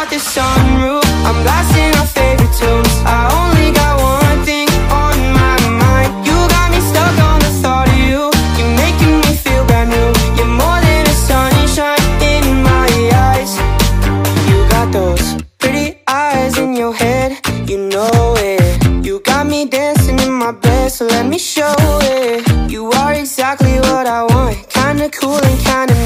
the sunroof, I'm blasting our favorite tunes. I only got one thing on my mind. You got me stuck on the thought of you. You're making me feel brand new. You're more than a sunshine in my eyes. You got those pretty eyes in your head, you know it. You got me dancing in my bed, so let me show it. You are exactly what I want, kinda cool and kinda